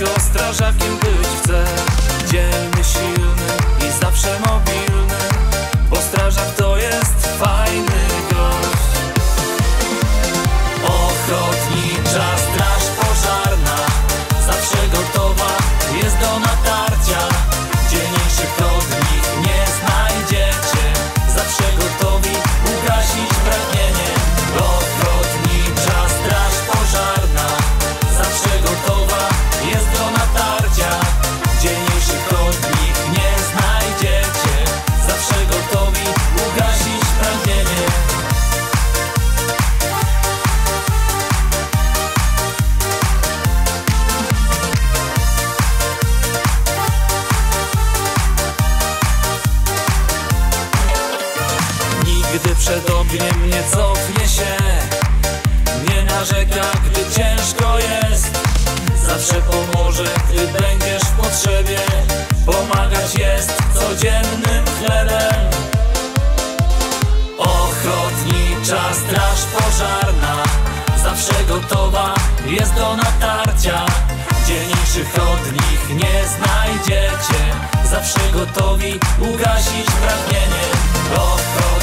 tylko strażakiem być chcę. Dzielny, silny i zawsze mobilny, bo strażak to jest fajny gość. Ochotnicza straż pożarna, zawsze gotowa jest do natarcia. Dzielniejszych od nich nie znajdziecie, zawsze gotowi ugasić pragnienie. Ochotnicza straż pożarna, zawsze gotowa jest do natarcia. Dzielniejszych od nich nie znajdziecie, zawsze gotowi ugasić pragnienie. Nigdy przed ogniem nie cofnie się, nie narzeka, gdy ciężko jest. Zawsze pomoże, gdy będziesz w potrzebie, pomagać jest codziennym chlebem. Ochotnicza straż pożarna, zawsze gotowa jest do natarcia. Dzielniejszych od nich nie znajdziecie, zawsze gotowi ugasić pragnienie.